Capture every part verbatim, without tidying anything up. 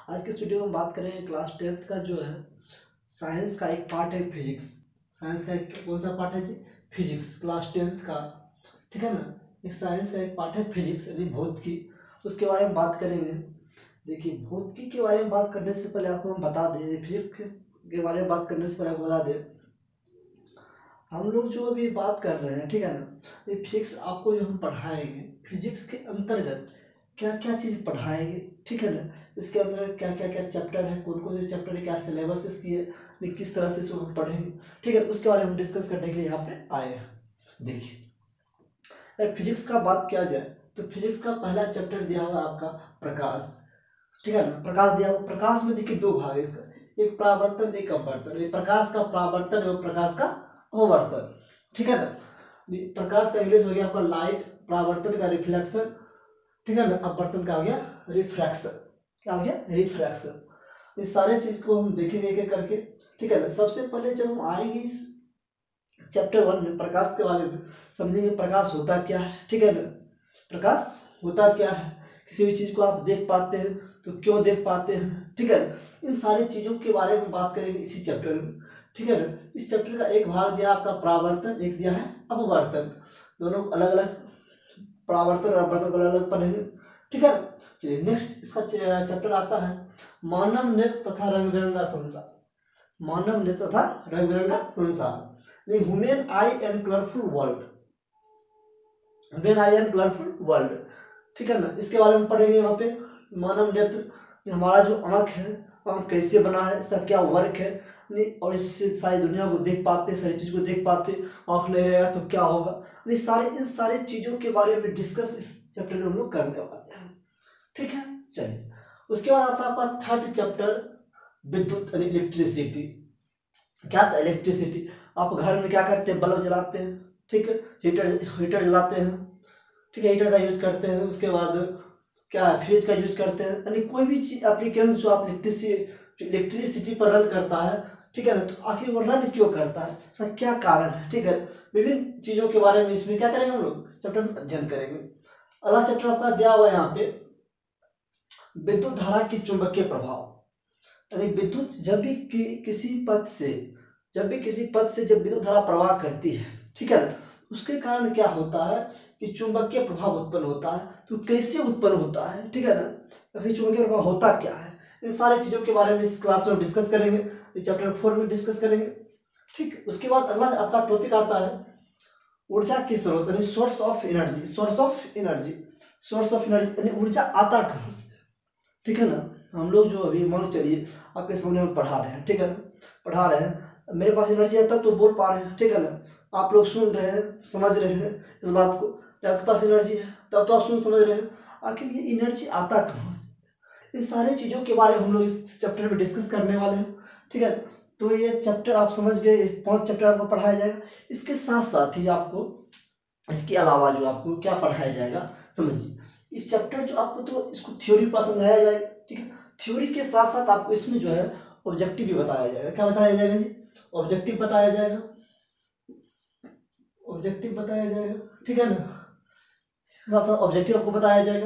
आज के इस वीडियो में हम बात करेंगे क्लास टेंथ का जो है साइंस का एक पार्ट है फिजिक्स। साइंस का एक कौन सा पार्ट है जी? फिजिक्स, क्लास टेंथ का, ठीक है ना। एक साइंस का एक पार्ट है फिजिक्स यानी भौतिकी, उसके बारे में बात करेंगे। देखिए, भौतिकी के बारे में बात करने से पहले आपको हम बता दें, फिजिक्स के बारे में बात करने से पहले आपको बता दें, हम लोग जो अभी बात कर रहे हैं, ठीक है ना, ये फिजिक्स आपको जो हम पढ़ाएंगे, फिजिक्स के अंतर्गत क्या क्या चीज़ पढ़ाएंगे, ठीक है ना। इसके अंदर क्या क्या क्या चैप्टर है, कौन कौन से चैप्टर है, क्या सिलेबस इसकी है, किस तरह से इसको हम पढ़ेंगे, ठीक है, उसके बारे में डिस्कस करने के लिए यहाँ पे आए हैं। देखिए, अगर फिजिक्स का बात किया जाए तो फिजिक्स का पहला चैप्टर दिया हुआ है आपका प्रकाश, ठीक है ना। प्रकाश दिया हुआ, प्रकाश में देखिए दो भाग है इसका, एक परावर्तन एक अपवर्तन। प्रकाश का परावर्तन एवं प्रकाश का अपवर्तन, ठीक है ना। प्रकाश का इंग्लिश हो गया आपका लाइट, परावर्तन का रिफ्लेक्शन, ठीक है ना, अपवर्तन का आ गया रिफ्रैक्शन। क्या आ गया? रिफ्रैक्शन। इस सारे चीज को हम देखेंगे एक एक करके, ठीक है ना। सबसे पहले जब हम आएंगे इस चैप्टर वन में प्रकाश के बारे में समझेंगे, प्रकाश होता क्या है, ठीक है ना। प्रकाश होता क्या है, किसी भी चीज को आप देख पाते हैं तो क्यों देख पाते हैं, ठीक है ना। इन सारी चीजों के बारे में बात करेंगे इसी चैप्टर में, ठीक है ना। इस चैप्टर का एक भाग दिया आपका परावर्तन, एक दिया है अपवर्तन। दोनों अलग अलग परावर्तन और अपवर्तन को अलग अलग पढ़ेंगे, ठीक है। चलिए नेक्स्ट इसका चैप्टर आता है मानव नेत्र तथा रंग बिरंगा संसार। मानव नेत्र तथा रंग बिरंगा संसार, human eye and colourful world, human eye and colourful world, ठीक है ना। इसके बारे में पढ़ेंगे यहाँ पे। मानव नेत्र, हमारा जो आंख है, आंख कैसे बना है, इसका क्या वर्क है, नहीं, और इससे सारी दुनिया को देख पाते, सारी चीज को देख पाते, आंख नहीं रहेगा तो क्या होगा, नहीं, सारे इन सारी चीजों के बारे में डिस्कस इस चैप्टर में हम लोग करने वाले हैं, ठीक है। चलिए, उसके बाद आता है आपका थर्ड चैप्टर विद्युत यानी इलेक्ट्रिसिटी। क्या था? इलेक्ट्रिसिटी। आप घर में क्या करते हैं? बल्ब जलाते हैं, ठीक है, हीटर हीटर जलाते हैं, ठीक है, हीटर का यूज करते हैं। उसके बाद क्या है? फ्रिज का यूज करते हैं, यानी कोई भी चीज एप्लीकेंस जो आप इलेक्ट्रिसिटी इलेक्ट्रिसिटी पर रन करता है, ठीक है ना, तो आखिर वो रन क्यों करता है, उसका क्या कारण है, ठीक है। विभिन्न चीजों के बारे में इसमें क्या करेंगे हम लोग चैप्टर में अध्ययन करेंगे। अगला चैप्टर आपका दिया हुआ है यहाँ पे विद्युत धारा की चुंबकीय प्रभाव, यानी विद्युत जब भी कि, किसी पथ से जब भी किसी पथ से जब विद्युत धारा प्रवाह करती है, ठीक है ना, उसके कारण क्या होता है कि चुंबकीय प्रभाव उत्पन्न होता है। तो कैसे उत्पन्न होता है, ठीक है ना, तो चुंबकीय प्रभाव होता क्या है, इन सारी चीजों के बारे में इस क्लास में डिस्कस करेंगे, इस चैप्टर फोर में डिस्कस करेंगे, ठीक। उसके बाद अगला आपका टॉपिक आता है ऊर्जा के स्रोत, यानी source of energy. Source of energy source of energy यानी ऊर्जा आता कहाँ से, ठीक है ना। हम लोग जो अभी मान चलिए आपके सामने हम पढ़ा रहे हैं, ठीक है ना, पढ़ा रहे हैं, मेरे पास एनर्जी है तब तो बोल पा रहे हैं, ठीक है ना। आप लोग सुन रहे हैं, समझ रहे हैं इस बात को, आपके पास एनर्जी है तब तो आप सुन समझ रहे हैं। आखिर ये एनर्जी आता कहाँ से, इन सारी चीजों के बारे में हम लोग इस चैप्टर में डिस्कस करने वाले हैं, ठीक है। तो ये चैप्टर आप समझ गए, पांच चैप्टर आपको पढ़ाया जाएगा। इसके साथ साथ ही आपको इसके अलावा जो आपको क्या पढ़ाया जाएगा समझिए, इस चैप्टर जो आपको तो इसको थ्योरी पर समझाया जाएगा, ठीक है। थ्योरी के साथ साथ आपको इसमें जो है ऑब्जेक्टिव भी बताया जाएगा। क्या बताया जाएगा जी? ऑब्जेक्टिव बताया जाएगा, ऑब्जेक्टिव बताया जाएगा, ठीक है ना। साथ साथ ऑब्जेक्टिव आपको बताया जाएगा।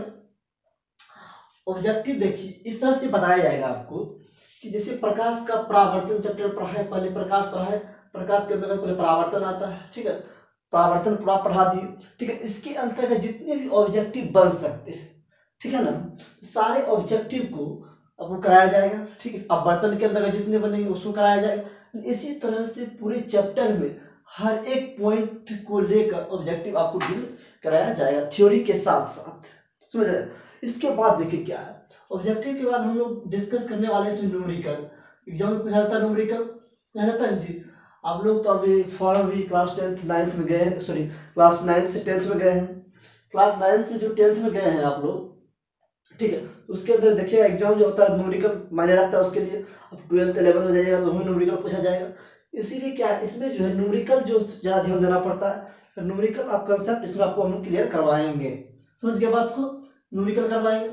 ऑब्जेक्टिव देखिए इस तरह से बताया जाएगा आपको कि जैसे प्रकाश का परावर्तन चैप्टर पढ़ा है, पहले प्रकाश पढ़ा है, प्रकाश के अंतर्गत पहले परावर्तन आता है, ठीक है, परावर्तन पूरा पढ़ा दिए, ठीक है। इसके अंतर्गत जितने भी ऑब्जेक्टिव बन सकते हैं, ठीक है ना, सारे ऑब्जेक्टिव को आपको कराया जाएगा, ठीक है। अपवर्तन के अंतर्गत जितने बनेंगे उसको कराया जाएगा। इसी तरह से पूरे चैप्टर में हर एक पॉइंट को लेकर ऑब्जेक्टिव आपको डील कराया जाएगा थ्योरी के साथ साथ, समझ रहे। इसके बाद देखिए क्या है, ऑब्जेक्टिव के बाद हम लोग डिस्कस करने वाले हैं न्यूमेरिकल। एग्जाम में पूछा जाता है न्यूमेरिकल, पूछा जाता है जी। आप लोग तो अभी फॉर्म भी क्लास टेंथ नाइन्थ में गए हैं, सॉरी क्लास नाइन्थ से टेंथ में गए हैं, क्लास नाइन्थ से जो टेंथ में गए हैं आप लोग, ठीक है, उसके अंदर देखिएगा एग्जाम जो होता है न्यूमेरिकल मायने रखता है उसके लिए। अब ट्वेल्थ इलेवन में जाइएगा तो न्यूमेरिकल पूछा जाएगा। इसीलिए क्या है, इसमें जो है न्यूमेरिकल जो ज्यादा ध्यान देना पड़ता है। न्यूमेरिकल आप कंसेप्ट इसमें आपको हम क्लियर करवाएंगे, समझ गए बात को, न्यूमेरिकल करवाएंगे।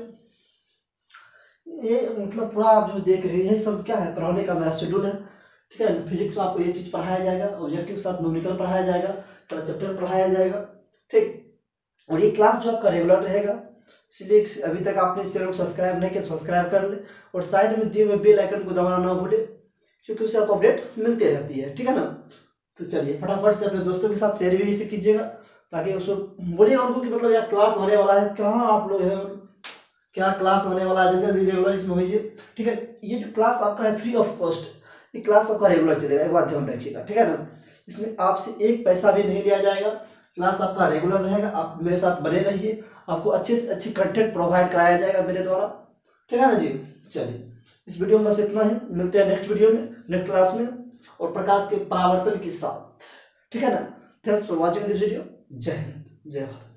ये मतलब पूरा आप जो देख रहे हैं ये सब क्या है, पढ़ाने का मेरा शेड्यूल है, ठीक है। फिजिक्स में आपको ये चीज पढ़ाया जाएगा, ऑब्जेक्टिव के साथ न्यूमेरिकल पढ़ाया जाएगा, सारा चैप्टर पढ़ाया जाएगा, ठीक। और ये क्लास जो आपका रेगुलर रहेगा, इसलिए अभी तक आपने इस चैनल को सब्सक्राइब नहीं किया तो सब्सक्राइब कर ले, और साइड में दिए हुए बेल आइकन को दबाना ना भूले, क्योंकि उससे आपको अपडेट मिलती रहती है, ठीक है ना। तो चलिए फटाफट से अपने दोस्तों के साथ शेयर भी इसे कीजिएगा, ताकि उसको बोलिएगा उनको कि मतलब यार क्लास होने वाला है, कहाँ आप लोग हैं, क्या क्लास होने वाला है, जल्दी रेगुलर इसमें होइए, ठीक है। ये जो क्लास आपका है फ्री ऑफ कॉस्ट, ये क्लास आपका रेगुलर चलेगा, एक बात ध्यान रखिएगा, ठीक है ना। इसमें आपसे एक पैसा भी नहीं लिया जाएगा, क्लास आपका रेगुलर रहेगा, आप मेरे साथ बने रहिए, आपको अच्छे से अच्छे कंटेंट प्रोवाइड कराया जाएगा मेरे द्वारा, ठीक है ना जी। चलिए इस वीडियो में बस इतना ही, मिलते हैं नेक्स्ट वीडियो में, नेक्स्ट क्लास में, और प्रकाश के परावर्तन के साथ, ठीक है ना। Thanks for watching this video. जय हिंद, जय भारत।